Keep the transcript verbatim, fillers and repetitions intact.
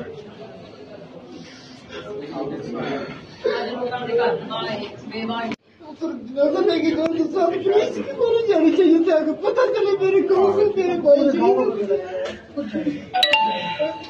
نظر لگی تو سب پولیس کی بولے جانی چاہیے تھا، پتہ چلے میرے کو میرے بھائی